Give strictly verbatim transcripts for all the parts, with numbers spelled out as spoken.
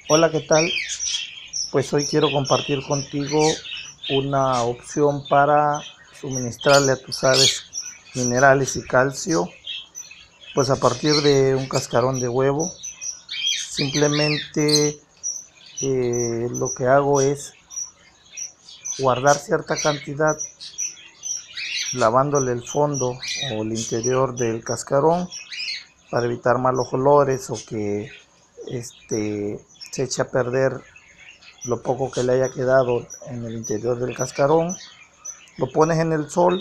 Hola, ¿qué tal? Pues hoy quiero compartir contigo una opción para suministrarle a tus aves minerales y calcio, pues a partir de un cascarón de huevo. Simplemente eh, lo que hago es guardar cierta cantidad lavándole el fondo o el interior del cascarón para evitar malos olores o que este, se eche a perder lo poco que le haya quedado en el interior del cascarón. Lo pones en el sol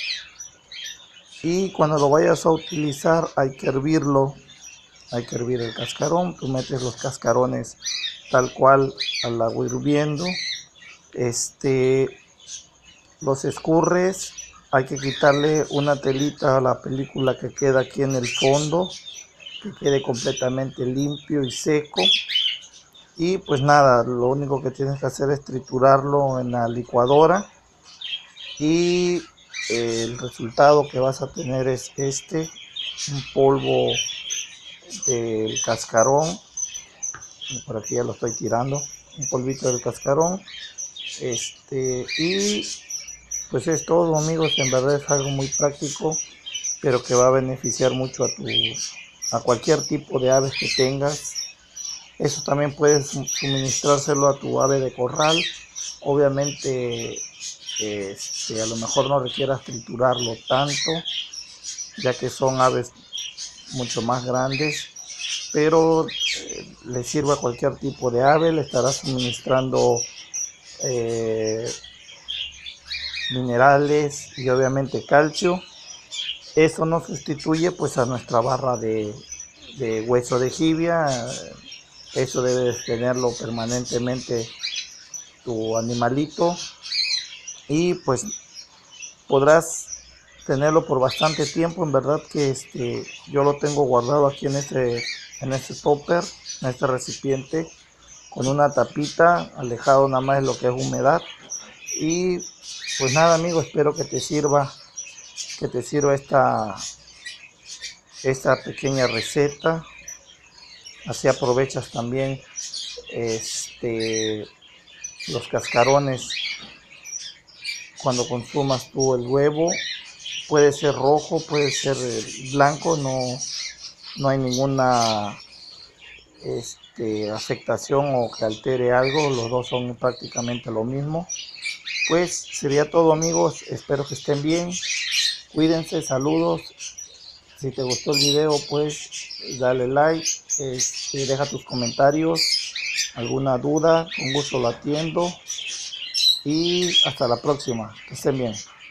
y cuando lo vayas a utilizar hay que hervirlo, hay que hervir el cascarón. Tú metes los cascarones tal cual al agua hirviendo, este, los escurres. Hay que quitarle una telita a la película que queda aquí en el fondo, que quede completamente limpio y seco. Y pues nada, lo único que tienes que hacer es triturarlo en la licuadora y eh, el resultado que vas a tener es este, un polvo del cascarón. Por aquí ya lo estoy tirando, un polvito del cascarón. Este, y pues es todo, amigos. En verdad es algo muy práctico, pero que va a beneficiar mucho a tu, a cualquier tipo de aves que tengas. Eso también puedes suministrárselo a tu ave de corral. Obviamente, este, a lo mejor no requieras triturarlo tanto, ya que son aves mucho más grandes, pero eh, le sirve a cualquier tipo de ave. Le estará suministrando eh, minerales y obviamente calcio. Eso no sustituye pues a nuestra barra de, de hueso de jibia. Eso debes tenerlo permanentemente tu animalito y pues podrás tenerlo por bastante tiempo. En verdad que este yo lo tengo guardado aquí en este en este topper, en este recipiente, con una tapita, alejado nada más de lo que es humedad. Y pues nada, amigo, espero que te sirva, que te sirva esta esta pequeña receta. Así aprovechas también este los cascarones cuando consumas tú el huevo. Puede ser rojo, puede ser blanco, no, no hay ninguna este, afectación o que altere algo, los dos son prácticamente lo mismo. Pues sería todo, amigos, espero que estén bien, cuídense, saludos. Si te gustó el video, pues dale like, este, deja tus comentarios, alguna duda, con gusto lo atiendo y hasta la próxima, que estén bien.